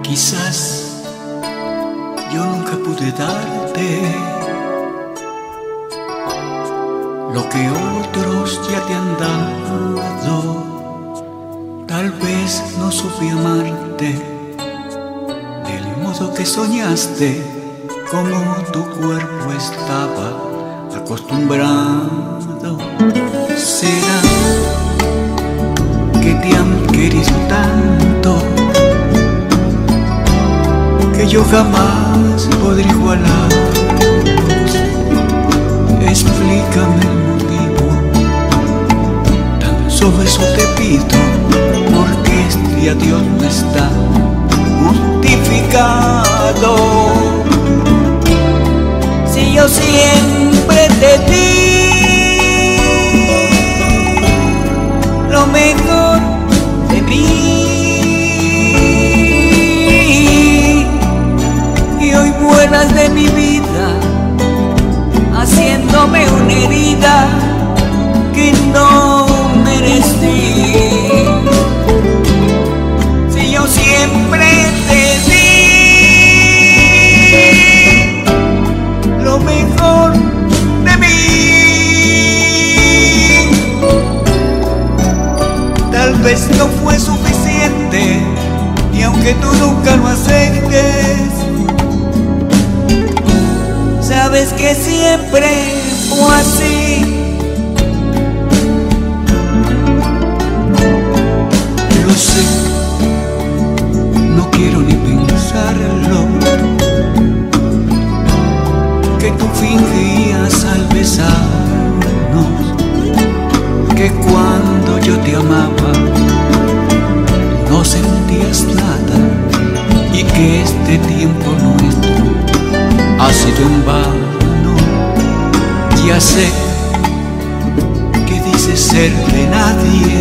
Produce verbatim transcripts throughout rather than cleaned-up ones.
Quizás yo nunca pude darte lo que otros ya te han dado. Tal vez no supe amarte del modo que soñaste, como tu cuerpo estaba acostumbrado. ¿Será que te han querido tanto que yo jamás podré igualar? Explícame el motivo, tan solo eso te pido, porque este adiós no está justificado. Si yo siempre te di lo mejor de mí, buenas de mi vida, haciéndome una herida que no merecí. Si yo siempre te di lo mejor de mí, tal vez no fue suficiente, y aunque tú nunca lo aceptes, sabes que siempre fue así. Lo sé, no quiero ni pensarlo, que tú fingías al besarnos, que cuando yo te amaba no sentías nada, y que este tiempo nuestro ha sido en vano. Ya sé que dices ser de nadie,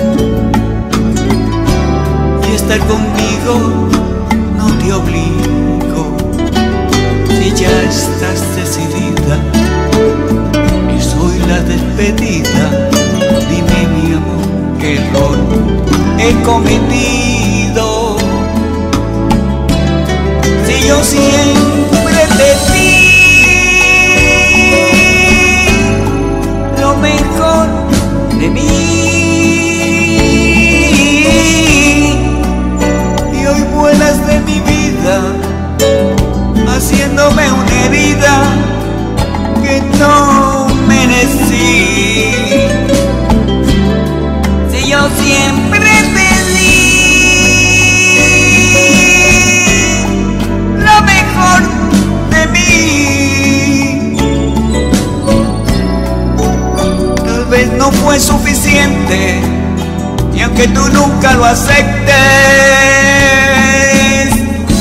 y estar conmigo no te obligo. Si ya estás decidida y soy la despedida, dime mi amor, qué error he cometido. Si yo siempre te di lo mejor de mí, y hoy vuelas de mi vida, haciéndome una herida que no merecí. Si yo siempre te di lo mejor de mí, tal vez no fue suficiente, y aunque tú nunca lo aceptes,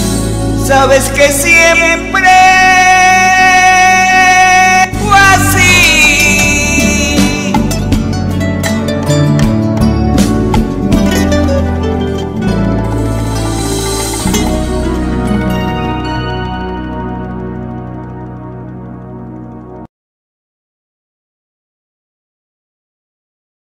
sabes que siempre fue así.